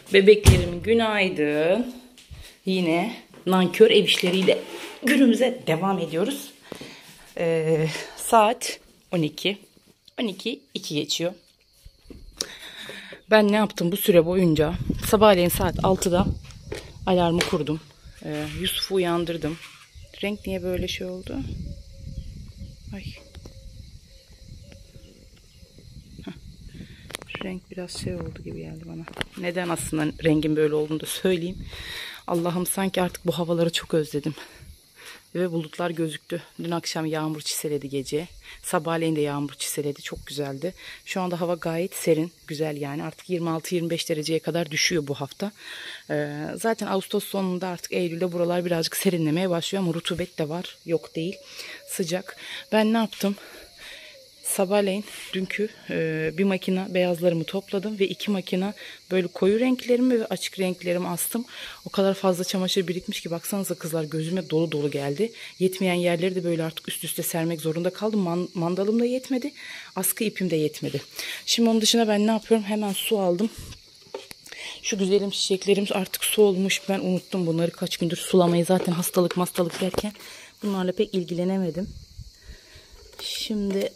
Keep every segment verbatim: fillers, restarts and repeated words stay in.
Bebeklerim günaydın. Yine nankör ev işleriyle günümüze devam ediyoruz. Ee, saat on iki. on iki iki geçiyor. Ben ne yaptım bu süre boyunca? Sabahleyin saat altıda alarmı kurdum. Ee, Yusuf'u uyandırdım. Renk niye böyle şey oldu? Ay. Renk biraz şey oldu gibi geldi bana. Neden aslında rengin böyle olduğunu da söyleyeyim. Allah'ım sanki artık bu havaları çok özledim. Ve bulutlar gözüktü. Dün akşam yağmur çiseledi gece. Sabahleyin de yağmur çiseledi. Çok güzeldi. Şu anda hava gayet serin. Güzel yani. Artık yirmi altı yirmi beş dereceye kadar düşüyor bu hafta. Ee, zaten Ağustos sonunda artık Eylül'de buralar birazcık serinlemeye başlıyor. Ama rutubet de var. Yok değil. Sıcak. Ben ne yaptım? Sabahleyin dünkü e, bir makine beyazlarımı topladım ve iki makine böyle koyu renklerimi ve açık renklerimi astım. O kadar fazla çamaşır birikmiş ki baksanıza kızlar, gözüme dolu dolu geldi. Yetmeyen yerleri de böyle artık üst üste sermek zorunda kaldım. Man, mandalım da yetmedi, askı ipim de yetmedi. Şimdi onun dışında ben ne yapıyorum? Hemen su aldım. Şu güzelim çiçeklerim artık su olmuş. Ben unuttum bunları kaç gündür sulamayı. Zaten hastalık hastalık derken bunlarla pek ilgilenemedim. Şimdi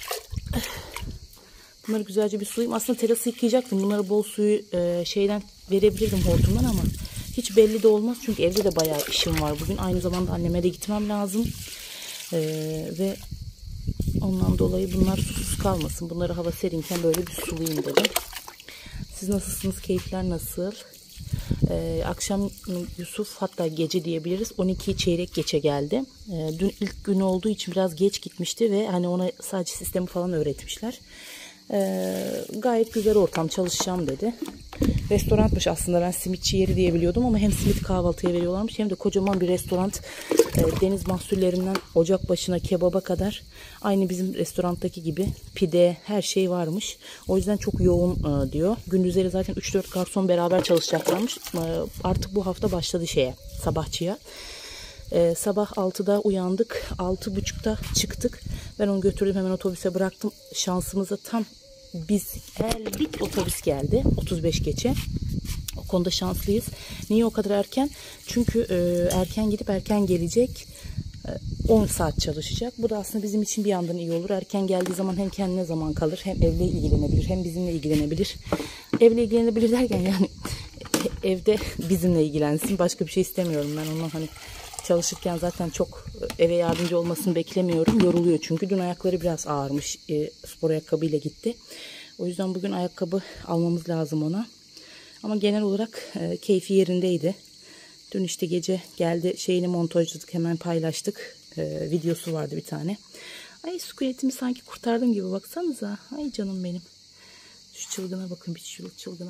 bunları güzelce bir sulayayım. Aslında terası yıkayacaktım. Bunları bol suyu e, şeyden verebilirdim, hortumdan, ama hiç belli de olmaz. Çünkü evde de bayağı işim var bugün. Aynı zamanda anneme de gitmem lazım. E, ve ondan dolayı bunlar susuz kalmasın. Bunları hava serinken böyle bir sulayayım dedim. Siz nasılsınız? Keyifler nasıl? Ee, akşam Yusuf, hatta gece diyebiliriz, on iki çeyrek geçe geldi. Ee, dün ilk günü olduğu için biraz geç gitmişti ve hani ona sadece sistemi falan öğretmişler. Ee, gayet güzel ortam, çalışacağım dedi. Restoranmış aslında, ben simitçi yeri diye biliyordum ama hem simit kahvaltıya veriyorlarmış hem de kocaman bir restoran. E, deniz mahsullerinden ocak başına kebaba kadar aynı bizim restoranttaki gibi pide, her şey varmış. O yüzden çok yoğun e, diyor. Gündüzleri zaten üç dört garson beraber çalışacaklarmış. E, artık bu hafta başladı şeye, sabahçıya. E, sabah altıda uyandık, altı buçukta çıktık. Ben onu götürdüm, hemen otobüse bıraktım. Şansımıza tam biz geldik, otobüs geldi otuz beş geçe. O konuda şanslıyız. Niye o kadar erken? Çünkü e, erken gidip erken gelecek. E, on saat çalışacak. Bu da aslında bizim için bir yandan iyi olur. Erken geldiği zaman hem kendine zaman kalır, hem evle ilgilenebilir, hem bizimle ilgilenebilir. Evle ilgilenebilir derken yani evde bizimle ilgilensin. Başka bir şey istemiyorum ben ondan. Hani çalışırken zaten çok eve yardımcı olmasını beklemiyorum. Yoruluyor çünkü. Dün ayakları biraz ağırmış. E, spor ayakkabıyla gitti. O yüzden bugün ayakkabı almamız lazım ona. Ama genel olarak e, keyfi yerindeydi. Dün işte gece geldi, şeyini montajladık, hemen paylaştık. E, videosu vardı bir tane. Ay, sukulentimi sanki kurtardım gibi, baksanıza. Ay canım benim. Şu çılgına bakın, bir çıl çılgına.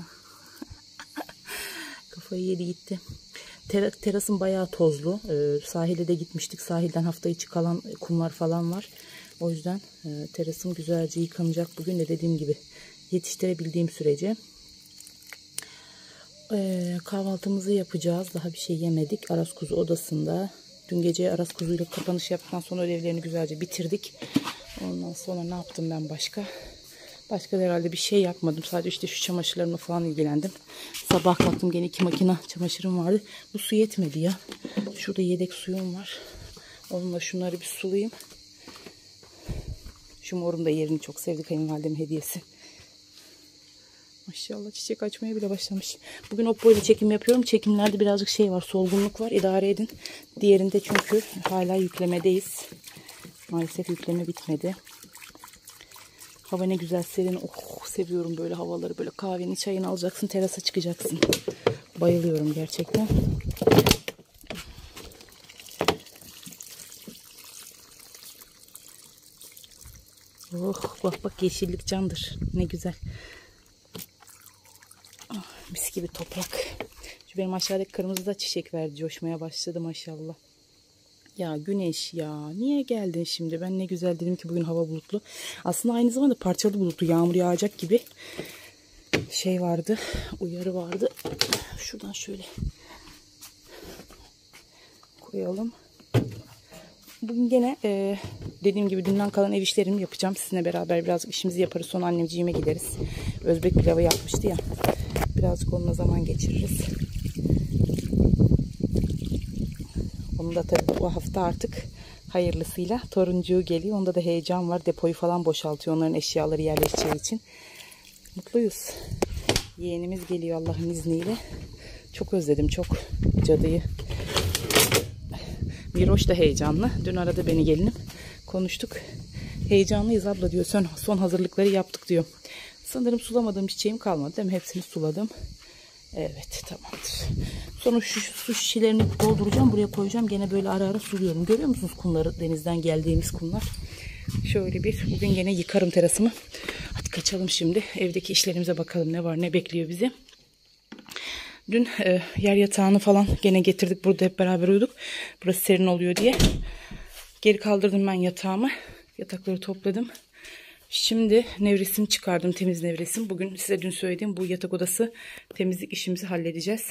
Kafayı yedi gitti. Ter terasım bayağı tozlu. E, sahile de gitmiştik. Sahilden hafta içi kalan kumlar falan var. O yüzden e, terasım güzelce yıkanacak bugün de, dediğim gibi yetiştirebildiğim sürece. Ee, kahvaltımızı yapacağız. Daha bir şey yemedik. Aras kuzu odasında. Dün gece Aras kuzuyla kapanış yaptıktan sonra ödevlerini güzelce bitirdik. Ondan sonra ne yaptım ben başka? Başka herhalde bir şey yapmadım. Sadece işte şu çamaşırlarımla falan ilgilendim. Sabah kalktım, gene iki makine çamaşırım vardı. Bu su yetmedi ya. Şurada yedek suyum var. Onunla şunları bir sulayayım. Şu morum da yerini çok sevdi, kayınvalidemin hediyesi. Maşallah çiçek açmaya bile başlamış. Bugün Oppo ile çekim yapıyorum. Çekimlerde birazcık şey var, solgunluk var. İdare edin. Diğerinde çünkü hala yüklemedeyiz. Maalesef yükleme bitmedi. Hava ne güzel serin. Oh, seviyorum böyle havaları. Böyle kahveni, çayını alacaksın, terasa çıkacaksın. Bayılıyorum gerçekten. Oh, bak bak, yeşillik candır. Ne güzel. Mis gibi toprak. Şu benim aşağıdaki kırmızı da çiçek verdi. Coşmaya başladı maşallah. Ya güneş ya. Niye geldin şimdi? Ben ne güzel dedim ki bugün hava bulutlu. Aslında aynı zamanda parçalı bulutlu. Yağmur yağacak gibi şey vardı. Uyarı vardı. Şuradan şöyle koyalım. Bugün gene e, dediğim gibi dünden kalan ev işlerimi yapacağım. Sizinle beraber biraz işimizi yaparız. Sonra anneciğime gideriz. Özbek pilavı yapmıştı ya. Birazcık onunla zaman geçiririz. Onu da tabii bu hafta artık hayırlısıyla toruncuğu geliyor. Onda da heyecan var. Depoyu falan boşaltıyor onların eşyaları yerleşeceği için. Mutluyuz. Yeğenimiz geliyor Allah'ın izniyle. Çok özledim çok cadıyı. Miroş da heyecanlı. Dün aradı beni gelinim. Konuştuk. Heyecanlıyız abla diyor. Son, son hazırlıkları yaptık diyor. Sanırım sulamadığım çiçeğim kalmadı değil mi? Hepsini suladım. Evet, tamamdır. Sonra şu, şu su şişelerini dolduracağım. Buraya koyacağım. Gene böyle ara ara suluyorum. Görüyor musunuz kumları? Denizden geldiğimiz kumlar. Şöyle bir. Bugün gene yıkarım terasımı. Hadi kaçalım şimdi. Evdeki işlerimize bakalım. Ne var ne bekliyor bizi. Dün e, yer yatağını falan gene getirdik. Burada hep beraber uyuduk. Burası serin oluyor diye. Geri kaldırdım ben yatağımı. Yatakları topladım. Şimdi nevresimi çıkardım. Temiz nevresim. Bugün size dün söylediğim bu yatak odası temizlik işimizi halledeceğiz.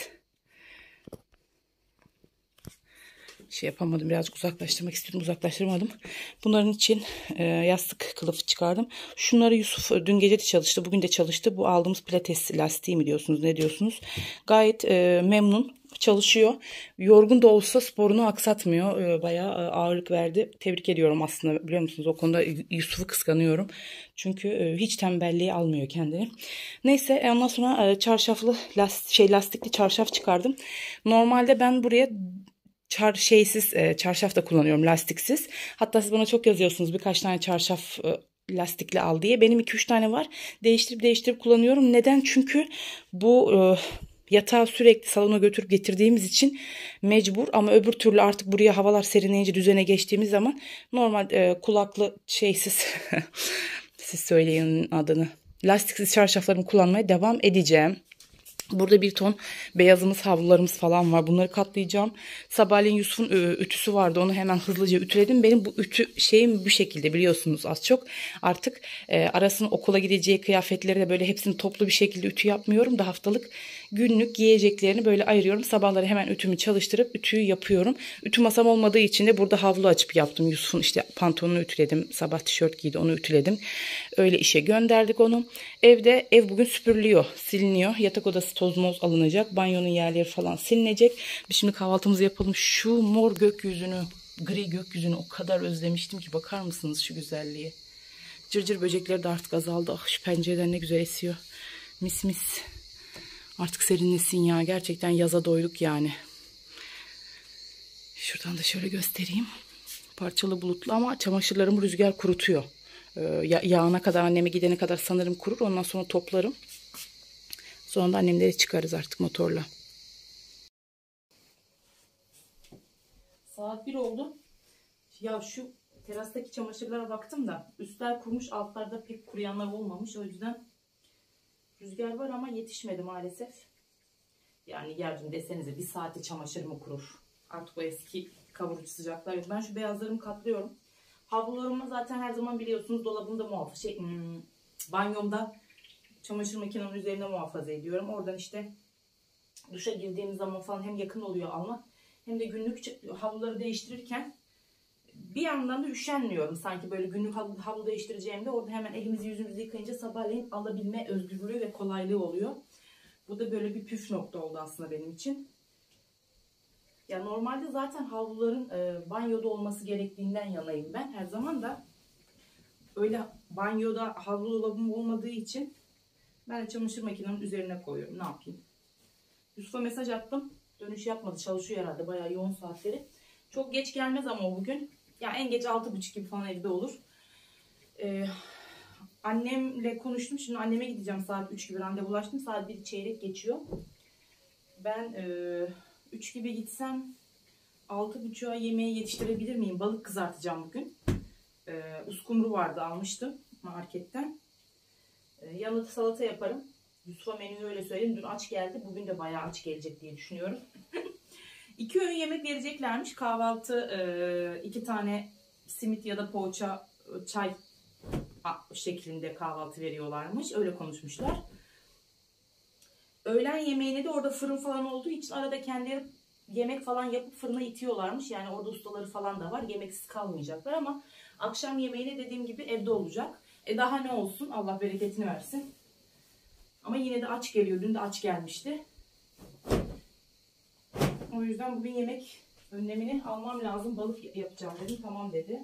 Şey yapamadım. Birazcık uzaklaştırmak istedim. Uzaklaştırmadım. Bunların için e, yastık kılıfı çıkardım. Şunları Yusuf dün gece de çalıştı. Bugün de çalıştı. Bu aldığımız pilates lastiği mi diyorsunuz? Ne diyorsunuz? Gayet e, memnun. Çalışıyor. Yorgun da olsa sporunu aksatmıyor. E, bayağı e, ağırlık verdi. Tebrik ediyorum aslında. Biliyor musunuz? O konuda Yusuf'u kıskanıyorum. Çünkü e, hiç tembelliği almıyor kendini. Neyse ondan sonra e, çarşaflı last, şey lastikli çarşaf çıkardım. Normalde ben buraya Çar şeysiz e, çarşaf da kullanıyorum, lastiksiz. Hatta siz bana çok yazıyorsunuz birkaç tane çarşaf e, lastikli al diye. Benim iki üç tane var. Değiştirip değiştirip kullanıyorum. Neden? Çünkü bu e, yatağı sürekli salona götürüp getirdiğimiz için mecbur. Ama öbür türlü artık buraya havalar serinleyince düzene geçtiğimiz zaman normal e, kulaklı şeysiz siz söyleyin adını. Lastiksiz çarşaflarımı kullanmaya devam edeceğim. Burada bir ton beyazımız, havlularımız falan var. Bunları katlayacağım. Sabahleyin Yusuf'un ütüsü vardı. Onu hemen hızlıca ütüledim. Benim bu ütü şeyim bu şekilde biliyorsunuz az çok. Artık e, arasının okula gideceği kıyafetleri de böyle hepsini toplu bir şekilde ütü yapmıyorum da haftalık günlük giyeceklerini böyle ayırıyorum. Sabahları hemen ütümü çalıştırıp ütüyü yapıyorum. Ütü masam olmadığı için de burada havlu açıp yaptım. Yusuf'un işte pantolonunu ütüledim. Sabah tişört giydi, onu ütüledim. Öyle işe gönderdik onu. Evde ev bugün süpürülüyor, siliniyor. Yatak odası toz moz alınacak. Banyonun yerleri falan silinecek. Biz şimdi kahvaltımızı yapalım. Şu mor gökyüzünü, gri gökyüzünü o kadar özlemiştim ki bakar mısınız şu güzelliğe? Cırcır böcekleri de artık azaldı. Ah şu pencereden ne güzel esiyor. Mis mis. Artık serinlesin ya. Gerçekten yaza doyduk yani. Şuradan da şöyle göstereyim. Parçalı bulutlu ama çamaşırlarımı rüzgar kurutuyor. Ee, yağına kadar, anneme gidene kadar sanırım kurur. Ondan sonra toplarım. Sonra da annemleri çıkarız artık motorla. Saat bir oldu. Ya şu terastaki çamaşırlara baktım da üstler kurumuş, altlarda pek kuruyanlar olmamış. O yüzden rüzgar var ama yetişmedi maalesef. Yani yarın desenize bir saate çamaşır mı kurur? Artık o eski kavurucu sıcaklar yok. Ben şu beyazlarımı katlıyorum. Havlularımı zaten her zaman biliyorsunuz dolabımda muhafaza, şey, hmm, banyomda çamaşır makinenin üzerine muhafaza ediyorum. Oradan işte duşa girdiğim zaman falan hem yakın oluyor almak hem de günlük havluları değiştirirken bir yandan da üşenmiyorum. Sanki böyle günlük havlu, havlu değiştireceğimde orada hemen elimizi yüzümüzü yıkayınca sabahleyin alabilme özgürlüğü ve kolaylığı oluyor. Bu da böyle bir püf nokta oldu aslında benim için. Ya normalde zaten havluların e, banyoda olması gerektiğinden yanayım ben. Her zaman da öyle banyoda havlu dolabım olmadığı için ben de çamaşır makinenin üzerine koyuyorum. Ne yapayım? Yusuf'a mesaj attım. Dönüş yapmadı. Çalışıyor herhalde. Bayağı yoğun saatleri. Çok geç gelmez ama o bugün. Ya en geç altı buçuk gibi falan evde olur. Ee, annemle konuştum. Şimdi anneme gideceğim saat üç gibi randevulaştım. Saat bir çeyrek geçiyor. Ben e, üç gibi gitsem altı buçuğa yemeği yetiştirebilir miyim? Balık kızartacağım bugün. Ee, uskumru vardı, almıştım marketten. Ee, yanına salata yaparım. Yusuf'a menüyü öyle söyleyeyim. Dün aç geldi. Bugün de bayağı aç gelecek diye düşünüyorum. İki öğün yemek vereceklermiş. Kahvaltı e, iki tane simit ya da poğaça, çay şeklinde kahvaltı veriyorlarmış. Öyle konuşmuşlar. Öğlen yemeğine de orada fırın falan olduğu için arada kendileri yemek falan yapıp fırına itiyorlarmış. Yani orada ustaları falan da var. Yemeksiz kalmayacaklar ama akşam yemeğine dediğim gibi evde olacak. E daha ne olsun? Allah bereketini versin. Ama yine de aç geliyor. Dün de aç gelmişti. O yüzden bugün yemek önlemini almam lazım. Balık yapacağım dedim. Tamam dedi.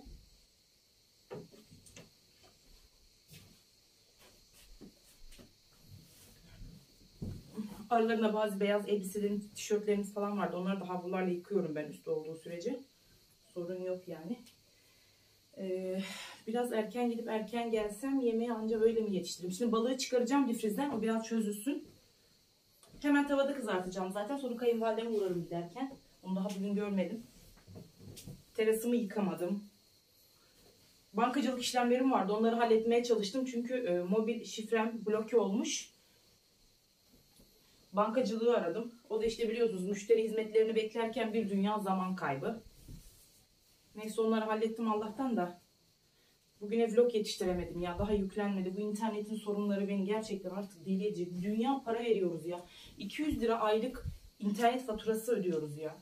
Aralarında bazı beyaz elbiselerin, tişörtlerimiz falan vardı. Onları da havlularla yıkıyorum ben üstü olduğu sürece. Sorun yok yani. Ee, biraz erken gidip erken gelsem yemeği anca böyle mi yetiştiririm? Şimdi balığı çıkaracağım difrizden. O biraz çözülsün. Hemen tavada kızartacağım zaten. Sonra kayınvalideme uğrarım giderken. Onu daha bugün görmedim. Terasımı yıkamadım. Bankacılık işlemlerim vardı. Onları halletmeye çalıştım. Çünkü e, mobil şifrem bloke olmuş. Bankacılığı aradım. O da işte biliyorsunuz müşteri hizmetlerini beklerken bir dünya zaman kaybı. Neyse onları hallettim Allah'tan da. Bugüne vlog yetiştiremedim ya. Daha yüklenmedi. Bu internetin sorunları beni gerçekten artık deli edecek. Dünya para veriyoruz ya. iki yüz lira aylık internet faturası ödüyoruz ya.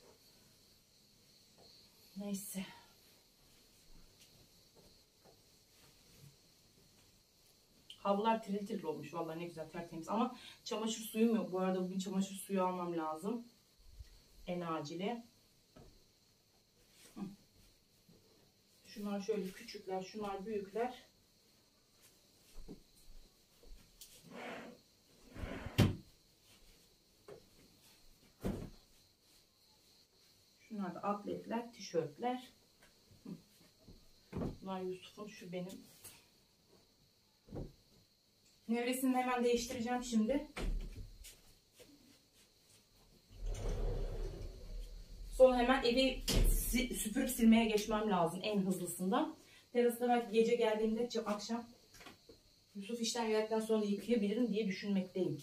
Neyse. Havlular tiril tiril olmuş. Vallahi ne güzel tertemiz. Ama çamaşır suyum yok. Bu arada bugün çamaşır suyu almam lazım. En acili. Şunlar şöyle küçükler. Şunlar büyükler. Şunlar da atletler, tişörtler. Bunlar Yusuf'un, şu benim. Nevresini hemen değiştireceğim şimdi. Sonra hemen evi süpürüp silmeye geçmem lazım en hızlısından. Terasta belki gece geldiğimde akşam Yusuf işten geldikten sonra yıkayabilirim diye düşünmekteyim.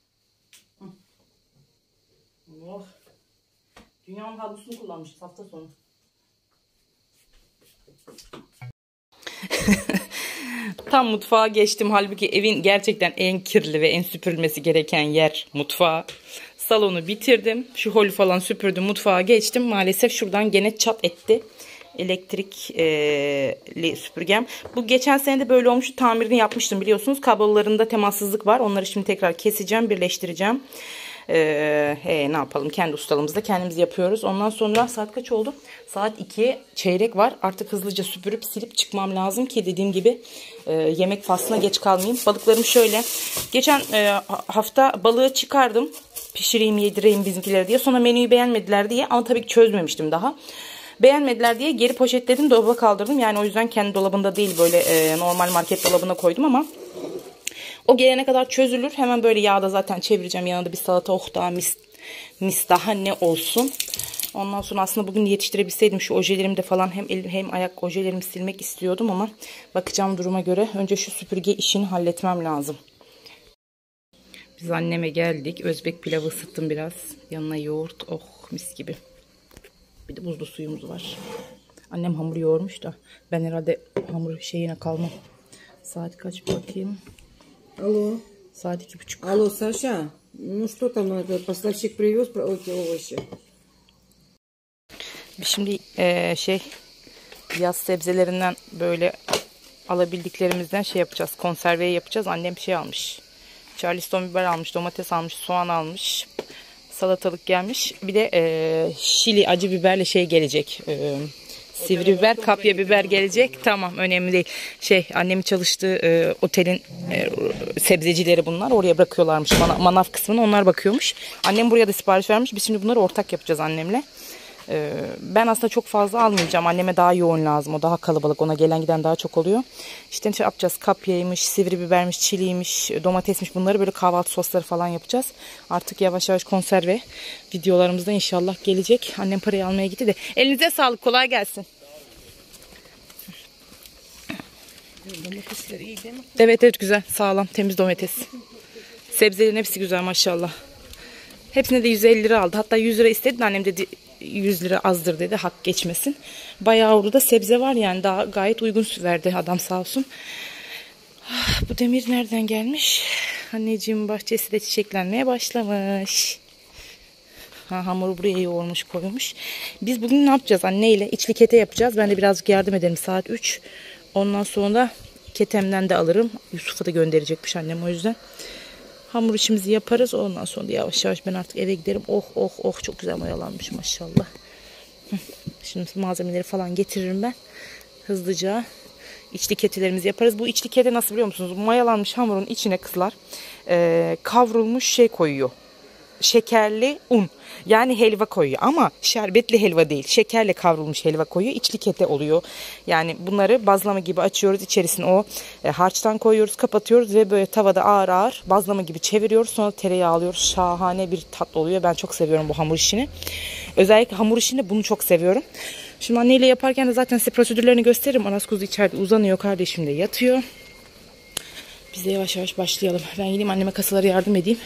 Oh. Dünyanın havlusunu kullanmışız hafta sonu. Tam mutfağa geçtim. Halbuki evin gerçekten en kirli ve en süpürülmesi gereken yer mutfağı. Salonu bitirdim. Şu holü falan süpürdüm. Mutfağa geçtim. Maalesef şuradan gene çat etti. Elektrikli süpürgem. Bu geçen sene de böyle olmuştu. Tamirini yapmıştım biliyorsunuz. Kablolarında temassızlık var. Onları şimdi tekrar keseceğim. Birleştireceğim. Ee, he, ne yapalım, kendi ustalığımızda kendimiz yapıyoruz. Ondan sonra saat kaç oldu? Saat ikiye çeyrek var. Artık hızlıca süpürüp silip çıkmam lazım ki dediğim gibi e, yemek faslına geç kalmayayım. Balıklarım şöyle. Geçen e, hafta balığı çıkardım. Pişireyim, yedireyim bizimkilere diye. Sonra menüyü beğenmediler diye, ama tabii ki çözmemiştim daha. Beğenmediler diye geri poşetledim, dolaba kaldırdım. Yani o yüzden kendi dolabında değil, böyle e, normal market dolabına koydum ama o gelene kadar çözülür. Hemen böyle yağda zaten çevireceğim. Yanında bir salata, oh daha mis, mis daha ne olsun. Ondan sonra aslında bugün yetiştirebilseydim şu ojelerimde de falan hem el, hem ayak ojelerimi silmek istiyordum ama bakacağım duruma göre. Önce şu süpürge işini halletmem lazım. Biz anneme geldik. Özbek pilavı ısıttım biraz. Yanına yoğurt. Oh mis gibi. Bir de buzlu suyumuz var. Annem hamur yoğurmuş da ben herhalde hamur şeyine kalmam. Saat kaç bakayım. Алло. Saat iki buçuk. Алло, Саша. Ну что там, этот поставщик привез эти овощи? Şimdi e, şey yaz sebzelerinden böyle alabildiklerimizden şey yapacağız. Konserveyi yapacağız. Annem şey almış. Charleston biber almış, domates almış, soğan almış. Salatalık gelmiş. Bir de e, şili acı biberle şey gelecek. E, sivri biber, kapya biber gelecek. Tamam, önemli değil. Şey, annemin çalıştığı e, otelin e, sebzecileri bunlar. Oraya bırakıyorlarmış. Mana, manav kısmını onlar bakıyormuş. Annem buraya da sipariş vermiş. Biz şimdi bunları ortak yapacağız annemle. E, ben aslında çok fazla almayacağım. Anneme daha yoğun lazım. O daha kalabalık. Ona gelen giden daha çok oluyor. İşte şey yapacağız. Kapyaymış, sivri bibermiş, çiliymiş, domatesmiş. Bunları böyle kahvaltı sosları falan yapacağız. Artık yavaş yavaş konserve videolarımızda inşallah gelecek. Annem parayı almaya gitti de. Elinize sağlık. Kolay gelsin. Domatesleri iyi değil mi? Evet evet, güzel. Sağlam. Temiz domates. Sebzelerin hepsi güzel maşallah. Hepsine de yüz elli lira aldı. Hatta yüz lira istedi. Annem dedi yüz lira azdır dedi. Hak geçmesin. Bayağı orada sebze var yani. Daha gayet uygun verdi adam sağ olsun. Ah, bu demir nereden gelmiş? Anneciğim bahçesi de çiçeklenmeye başlamış. Ha, hamuru buraya yoğurmuş koymuş. Biz bugün ne yapacağız anneyle? İçli kete yapacağız. Ben de birazcık yardım ederim. Saat üç. Ondan sonra ketemden de alırım. Yusuf'a da gönderecekmiş annem o yüzden. Hamur işimizi yaparız. Ondan sonra yavaş yavaş ben artık eve giderim. Oh oh oh, çok güzel mayalanmış maşallah. Şimdi malzemeleri falan getiririm ben. Hızlıca içli ketelerimizi yaparız. Bu içli kete nasıl biliyor musunuz? Mayalanmış hamurun içine kızlar e, kavrulmuş şey koyuyor. Şekerli un. Yani helva koyuyor ama şerbetli helva değil. Şekerle kavrulmuş helva koyuyor. İçli kete oluyor. Yani bunları bazlama gibi açıyoruz. İçerisine o e, harçtan koyuyoruz, kapatıyoruz ve böyle tavada ağır ağır bazlama gibi çeviriyoruz. Sonra tereyağı alıyoruz. Şahane bir tat oluyor. Ben çok seviyorum bu hamur işini. Özellikle hamur işini bunu çok seviyorum. Şimdi anneyle yaparken de zaten size prosedürlerini gösteririm. Aras kuzu içeride uzanıyor. Kardeşim de yatıyor. Biz de yavaş yavaş başlayalım. Ben gideyim anneme kasalara yardım edeyim.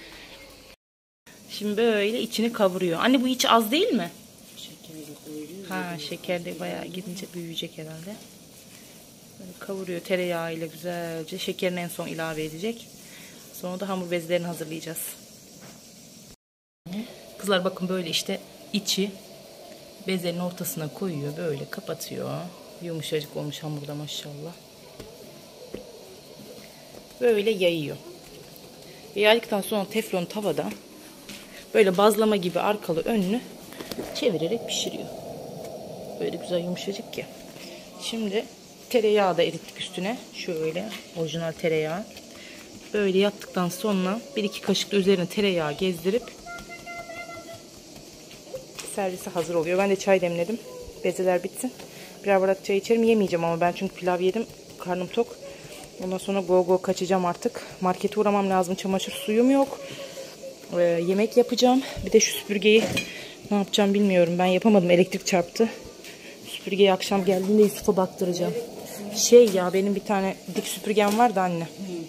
Şimdi böyle içini kavuruyor. Anne bu iç az değil mi? Ha, şeker de bayağı gidince büyüyecek herhalde. Böyle kavuruyor tereyağıyla güzelce. Şekerini en son ilave edecek. Sonra da hamur bezlerini hazırlayacağız. Kızlar bakın böyle işte içi bezlerin ortasına koyuyor. Böyle kapatıyor. Yumuşacık olmuş hamurda maşallah. Böyle yayıyor. Yaydıktan sonra teflon tavada böyle bazlama gibi arkalı önlü çevirerek pişiriyor. Böyle güzel yumuşacık ki. Şimdi tereyağı da erittik üstüne. Şöyle orijinal tereyağı. Böyle yaptıktan sonra bir iki kaşık da üzerine tereyağı gezdirip servise hazır oluyor. Ben de çay demledim. Bezeler bitsin. Birer bardak çay içerim. Yemeyeceğim ama ben çünkü pilav yedim. Karnım tok. Ondan sonra go go kaçacağım artık. Markete uğramam lazım. Çamaşır suyum yok. Ee, yemek yapacağım. Bir de şu süpürgeyi ne yapacağım bilmiyorum. Ben yapamadım. Elektrik çarptı. Süpürgeyi akşam geldiğinde Yusuf'a baktıracağım. Şey ya, benim bir tane dik süpürgem vardı anne.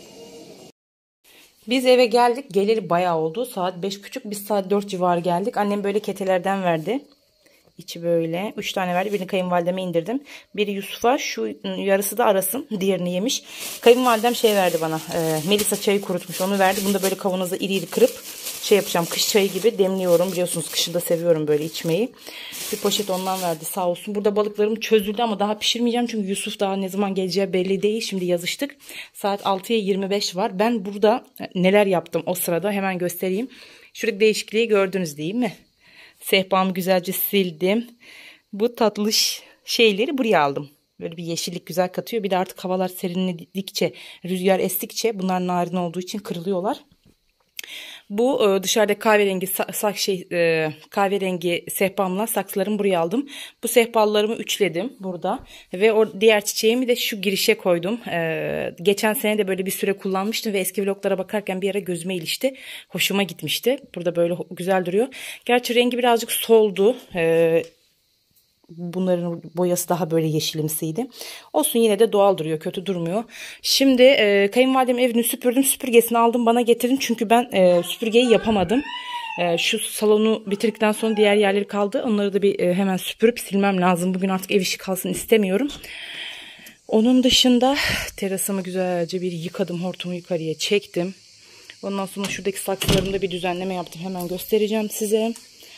Biz eve geldik. Geleli bayağı oldu. Saat beş buçuk. Biz saat dört civarı geldik. Annem böyle ketelerden verdi. İçi böyle. Üç tane verdi. Birini kayınvalideme indirdim. Biri Yusuf'a. Şu yarısı da Aras'ın. Diğerini yemiş. Kayınvalidem şey verdi bana. E, Melisa çayı kurutmuş. Onu verdi. Bunu da böyle kavanozda iri iri kırıp şey yapacağım. Kış çayı gibi demliyorum. Biliyorsunuz kışın da seviyorum böyle içmeyi. Bir poşet ondan verdi sağ olsun. Burada balıklarım çözüldü ama daha pişirmeyeceğim. Çünkü Yusuf daha ne zaman geleceği belli değil. Şimdi yazıştık. Saat altıya yirmi beş var. Ben burada neler yaptım o sırada hemen göstereyim. Şuradaki değişikliği gördünüz değil mi? Sehpamı güzelce sildim. Bu tatlış şeyleri buraya aldım. Böyle bir yeşillik güzel katıyor. Bir de artık havalar serinledikçe, rüzgar estikçe bunlar narin olduğu için kırılıyorlar. Bu dışarıda kahverengi sak şey kahverengi sehpamla saksılarımı buraya aldım. Bu sehpalarımı üçledim burada ve o diğer çiçeğimi de şu girişe koydum. Ee, geçen sene de böyle bir süre kullanmıştım ve eski vloglara bakarken bir ara gözüme ilişti. Hoşuma gitmişti. Burada böyle güzel duruyor. Gerçi rengi birazcık soldu. Ee, Bunların boyası daha böyle yeşilimsiydi. Olsun, yine de doğal duruyor. Kötü durmuyor. Şimdi e, kayınvalidem evini süpürdüm. Süpürgesini aldım, bana getirin. Çünkü ben e, süpürgeyi yapamadım. E, şu salonu bitirdikten sonra diğer yerleri kaldı. Onları da bir e, hemen süpürüp silmem lazım. Bugün artık ev işi kalsın istemiyorum. Onun dışında terasımı güzelce bir yıkadım. Hortumu yukarıya çektim. Ondan sonra şuradaki saksılarımda bir düzenleme yaptım. Hemen göstereceğim size.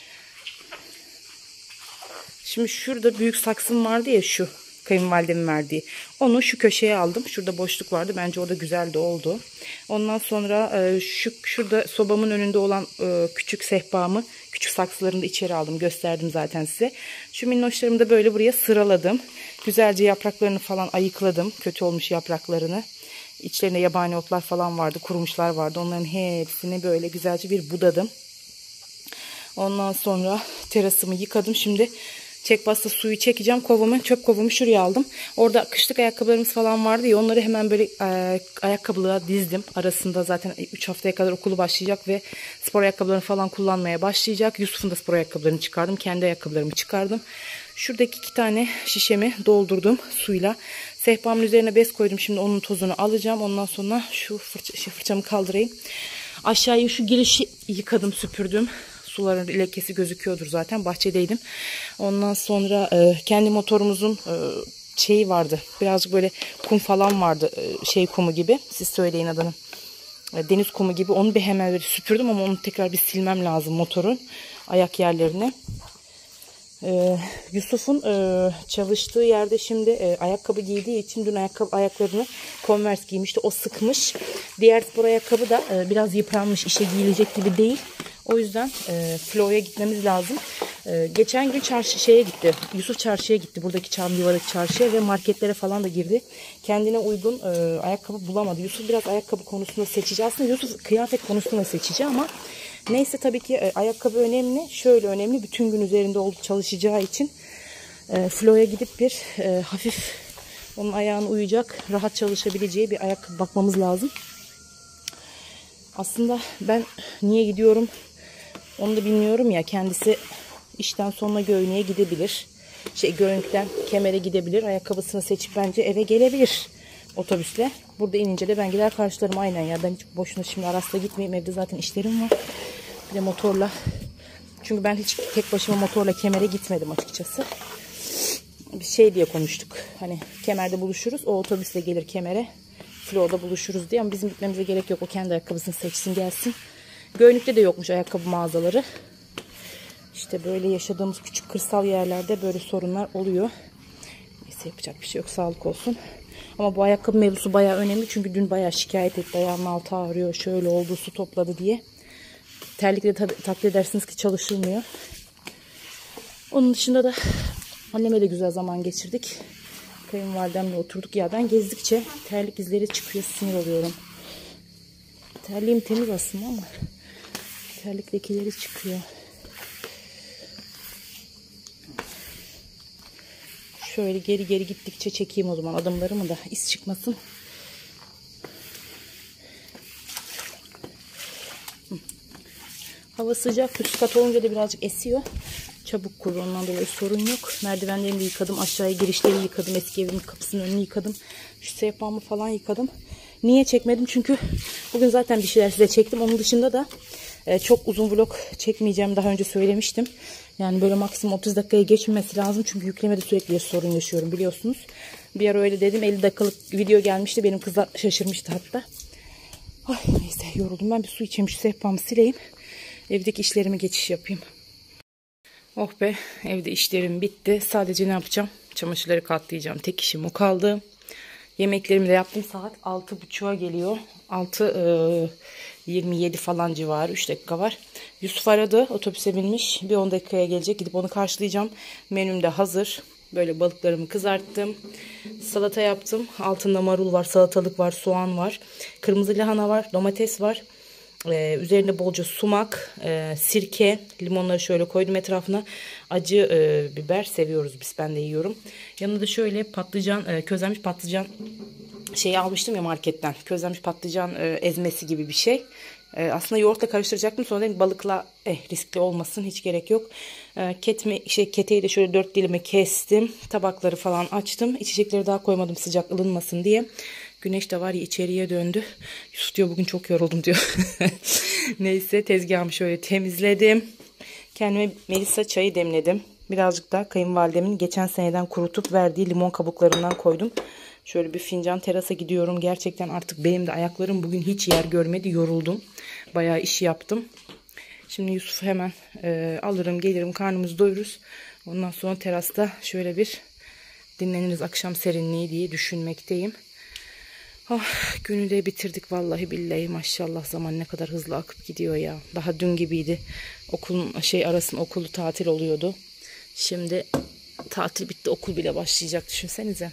Şimdi şurada büyük saksım vardı ya, şu kayınvalidemin verdiği. Onu şu köşeye aldım. Şurada boşluk vardı. Bence o da güzel de oldu. Ondan sonra şu şurada sobamın önünde olan küçük sehpamı, küçük saksılarını da içeri aldım. Gösterdim zaten size. Şu minnoşlarımı da böyle buraya sıraladım. Güzelce yapraklarını falan ayıkladım. Kötü olmuş yapraklarını. İçlerinde yabani otlar falan vardı. Kurumuşlar vardı. Onların hepsini böyle güzelce bir budadım. Ondan sonra terasımı yıkadım. Şimdi çekbasta suyu çekeceğim. Kovamı, çöp kovamı şuraya aldım. Orada kışlık ayakkabılarımız falan vardı ya, onları hemen böyle e, ayakkabılığa dizdim. Arasında zaten üç haftaya kadar okulu başlayacak ve spor ayakkabılarını falan kullanmaya başlayacak. Yusuf'un da spor ayakkabılarını çıkardım. Kendi ayakkabılarımı çıkardım. Şuradaki iki tane şişemi doldurdum suyla. Sehpamın üzerine bez koydum. Şimdi onun tozunu alacağım. Ondan sonra şu fırça, şey, fırçamı kaldırayım. Aşağıya şu girişi yıkadım, süpürdüm. Suların lekesi gözüküyordur zaten. Bahçedeydim. Ondan sonra e, kendi motorumuzun e, şeyi vardı. Birazcık böyle kum falan vardı. E, şey kumu gibi. Siz söyleyin adını. E, deniz kumu gibi. Onu bir hemen böyle süpürdüm ama onu tekrar bir silmem lazım, motorun ayak yerlerini. Ee, Yusuf'un e, çalıştığı yerde şimdi e, ayakkabı giydiği için dün ayakkabı ayaklarını Converse giymişti. O sıkmış. Diğer spor ayakkabı da e, biraz yıpranmış, işe giyilecek gibi değil. O yüzden e, Flo'ya gitmemiz lazım. E, geçen gün çarşı şeye gitti. Yusuf çarşıya gitti. Buradaki Çamlıva'daki çarşıya ve marketlere falan da girdi. Kendine uygun e, ayakkabı bulamadı. Yusuf biraz ayakkabı konusunda seçici. Aslında Yusuf kıyafet konusunda seçici ama neyse, tabii ki e, ayakkabı önemli. Şöyle önemli. Bütün gün üzerinde olup çalışacağı için e, Flo'ya gidip bir e, hafif onun ayağına uyacak, rahat çalışabileceği bir ayakkabı bakmamız lazım. Aslında ben niye gidiyorum onu da bilmiyorum ya. Kendisi işten sonra Göynük'e gidebilir. Şey Göynük'ten Kemer'e gidebilir. Ayakkabısını seçip bence eve gelebilir otobüsle. Burada inince de ben gider karşılarım aynen ya. Ben hiç boşuna şimdi Aras'la gitmeyeyim. Evde zaten işlerim var. Bir de motorla. Çünkü ben hiç tek başıma motorla Kemer'e gitmedim açıkçası. Bir şey diye konuştuk. Hani Kemer'de buluşuruz. O otobüsle gelir Kemer'e. Flo'da buluşuruz diye, ama bizim gitmemize gerek yok. O kendi ayakkabısını seçsin gelsin. Göynük'te de yokmuş ayakkabı mağazaları. İşte böyle yaşadığımız küçük kırsal yerlerde böyle sorunlar oluyor. Neyse, yapacak bir şey yok, sağlık olsun. Ama bu ayakkabı mevzusu bayağı önemli. Çünkü dün bayağı şikayet etti. Ayağımın altı ağrıyor, şöyle oldu, su topladı diye. Terlikle de takdir edersiniz ki çalışılmıyor. Onun dışında da anneme de güzel zaman geçirdik. Kayınvalidemle oturduk. Ya ben gezdikçe terlik izleri çıkıyor. Sinir oluyorum. Terliğim temiz aslında ama terlik lekeleri çıkıyor. Şöyle geri geri gittikçe çekeyim o zaman adımlarımı da iz çıkmasın. Hava sıcak. Üst kat olunca da birazcık esiyor. Çabuk kurur, ondan dolayı sorun yok. Merdivenlerimi de yıkadım. Aşağıya girişleri yıkadım. Eski evimin kapısının önünü yıkadım. Şu sehpamı falan yıkadım. Niye çekmedim? Çünkü bugün zaten bir şeyler size çektim. Onun dışında da e, çok uzun vlog çekmeyeceğim. Daha önce söylemiştim. Yani böyle maksimum otuz dakikaya geçmemesi lazım. Çünkü yüklemede sürekli sorun yaşıyorum biliyorsunuz. Bir ara öyle dedim. elli dakikalık video gelmişti. Benim kızlar şaşırmıştı hatta. Ay, neyse, yoruldum. Ben bir su içeyim. Şu sehpamı sileyim. Evdeki işlerime geçiş yapayım. Oh be, evde işlerim bitti. Sadece ne yapacağım? Çamaşırları katlayacağım. Tek işim o kaldı. Yemeklerimi de yaptım. Saat altı buçuğa geliyor. altı yirmi yedi falan civarı. üç dakika var. Yusuf aradı. Otobüse binmiş. Bir on dakikaya gelecek. Gidip onu karşılayacağım. Menüm de hazır. Böyle balıklarımı kızarttım. Salata yaptım. Altında marul var, salatalık var, soğan var. Kırmızı lahana var, domates var. Ee, üzerinde bolca sumak, e, sirke, limonları şöyle koydum etrafına. Acı e, biber seviyoruz biz, ben de yiyorum. Yanında da şöyle patlıcan, e, közlenmiş patlıcan şeyi almıştım ya marketten. Közlenmiş patlıcan e, ezmesi gibi bir şey. E, aslında yoğurtla karıştıracaktım. Sonra dedim balıkla eh, riskli olmasın, hiç gerek yok. E, ketme, şey, keteyi de şöyle dört dilime kestim. Tabakları falan açtım. İçecekleri daha koymadım sıcak ılınmasın diye. Güneş de var ya, içeriye döndü. Yusuf diyor bugün çok yoruldum diyor. Neyse, tezgahımı şöyle temizledim. Kendime Melisa çayı demledim. Birazcık da kayınvalidemin geçen seneden kurutup verdiği limon kabuklarından koydum. Şöyle bir fincan, terasa gidiyorum. Gerçekten artık benim de ayaklarım bugün hiç yer görmedi. Yoruldum. Bayağı iş yaptım. Şimdi Yusuf'u hemen e, alırım, gelirim, karnımızı doyururuz. Ondan sonra terasta şöyle bir dinleniriz, akşam serinliği diye düşünmekteyim. Oh, günü de bitirdik vallahi billahi, maşallah, zaman ne kadar hızlı akıp gidiyor ya. Daha dün gibiydi. Okulun şey arasında okulu tatil oluyordu. Şimdi tatil bitti, okul bile başlayacak, düşünsenize.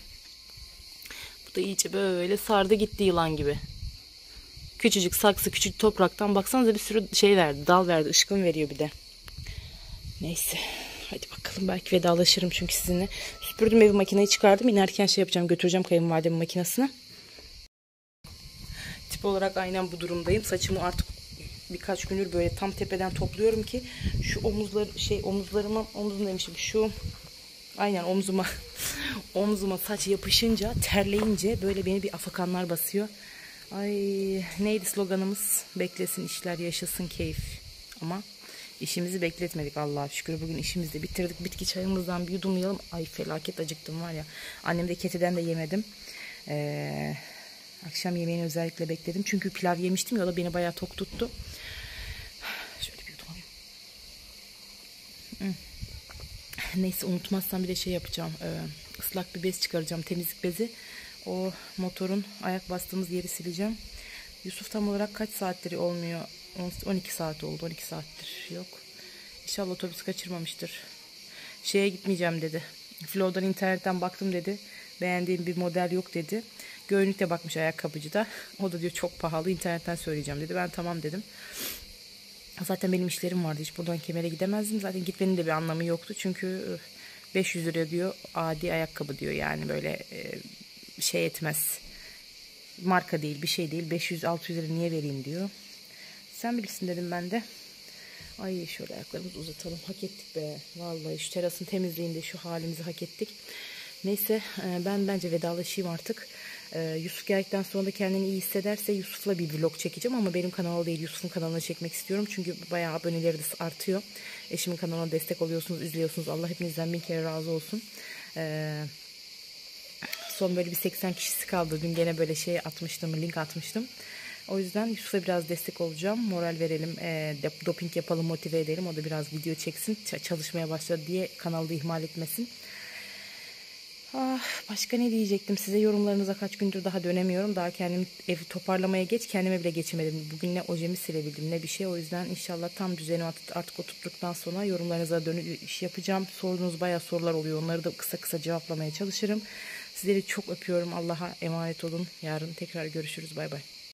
Bu da iyice böyle sardı gitti yılan gibi. Küçücük saksı, küçük topraktan baksanıza bir sürü şey verdi, dal verdi, ışkın veriyor bir de. Neyse, hadi bakalım, belki vedalaşırım çünkü sizinle. Süpürdüm evi, makineyi çıkardım. İnerken şey yapacağım, götüreceğim kayınvalidemin makinesine. Tip olarak aynen bu durumdayım. Saçımı artık birkaç gündür böyle tam tepeden topluyorum ki şu omuzlar şey omuzlarıma omuzum demişim şu aynen omzuma omzuma saç yapışınca, terleyince böyle beni bir afakanlar basıyor. Ay, neydi sloganımız? Beklesin işler, yaşasın keyif. Ama işimizi bekletmedik Allah'a şükür. Bugün işimizi de bitirdik. Bitki çayımızdan bir yudumlayalım. Ay, felaket acıktım var ya. Annem de ketiden de yemedim. Eee Akşam yemeğini özellikle bekledim. Çünkü pilav yemiştim ya, o da beni bayağı tok tuttu. Şöyle bir yudum alayım. Hmm. Neyse, unutmazsam bir de şey yapacağım. Ee, ıslak bir bez çıkaracağım. Temizlik bezi. O motorun ayak bastığımız yeri sileceğim. Yusuf tam olarak kaç saattir olmuyor? on iki saat oldu. on iki saattir yok. İnşallah otobüs kaçırmamıştır. Şeye gitmeyeceğim dedi. Flow'dan internetten baktım dedi. Beğendiğim bir model yok dedi. Göğünlükte bakmış ayakkabıcıda. O da diyor çok pahalı, internetten söyleyeceğim dedi. Ben tamam dedim. Zaten benim işlerim vardı. Hiç buradan Kemer'e gidemezdim. Zaten gitmenin de bir anlamı yoktu. Çünkü beş yüz lira diyor adi ayakkabı diyor. Yani böyle şey etmez. Marka değil, bir şey değil. beş yüz altı yüz lira niye vereyim diyor. Sen bilirsin dedim ben de. Ay şöyle ayaklarımızı uzatalım. Hak ettik be. Vallahi şu terasın temizliğinde şu halimizi hak ettik. Neyse ben bence vedalaşayım artık. Yusuf geldikten sonra da kendini iyi hissederse Yusuf'la bir vlog çekeceğim. Ama benim kanal değil, Yusuf'un kanalına çekmek istiyorum. Çünkü bayağı aboneleri de artıyor. Eşimin kanalına destek oluyorsunuz, izliyorsunuz. Allah hepinizden bin kere razı olsun. Ee, son böyle bir seksen kişisi kaldı. Dün gene böyle şey atmıştım, link atmıştım. O yüzden Yusuf'a biraz destek olacağım. Moral verelim, e, doping yapalım, motive edelim. O da biraz video çeksin, çalışmaya başladı diye kanalı ihmal etmesin. Ah, başka ne diyecektim size? Yorumlarınıza kaç gündür daha dönemiyorum. Daha kendimi evi toparlamaya geç, kendime bile geçemedim. Bugün ne ojemi silebildim ne bir şey. O yüzden inşallah tam düzeni artık oturttuktan sonra yorumlarınıza dönüş yapacağım. Sorduğunuz bayağı sorular oluyor. Onları da kısa kısa cevaplamaya çalışırım. Sizleri çok öpüyorum. Allah'a emanet olun. Yarın tekrar görüşürüz. Bay bay.